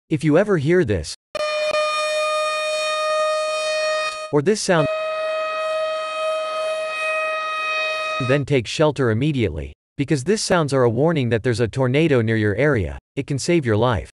If you ever hear this or this sound, then take shelter immediately. Because this sounds are a warning that there's a tornado near your area. It can save your life.